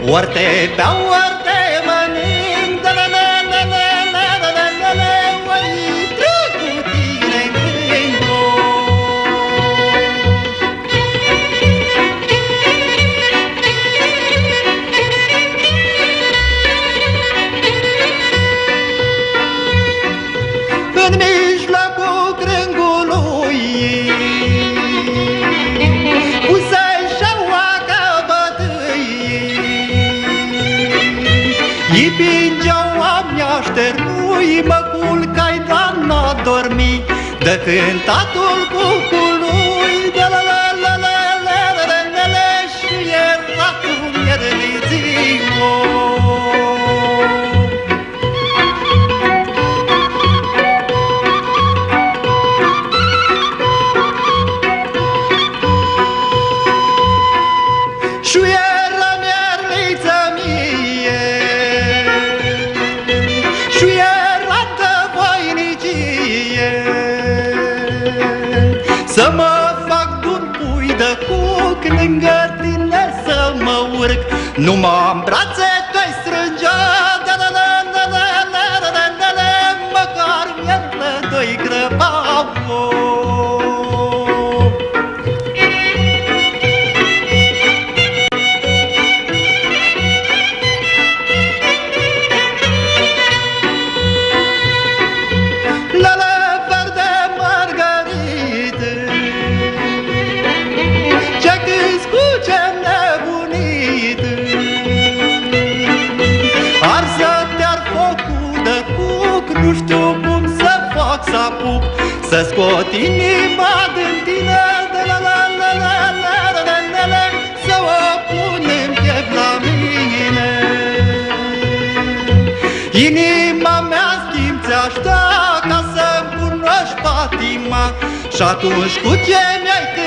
Ori te beau, ori te mănânc, ori trec cu tine în în mijlocul crângului puse-i șaua căpătâi, îi pingeau a miașternui, mă culcai, dar n-a dormi de cântatul cucului, de la la la la la la la la la, și era cum ierlițiu. Șuieră mierliță mie, șuierată voinicie, să mă fac d'un pui de cuc, lângă tine să mă urc, numai în brațe te-ai strângea, măcar mierlă doi grăbau. Nu știu cum să fac să apuc să scot inima din tine, de la la la la la la la la la, să o pun în piept la mine. Inima mea schimb ți-aș da ca să-mi cunoști patima, și atunci cu ce mi-ai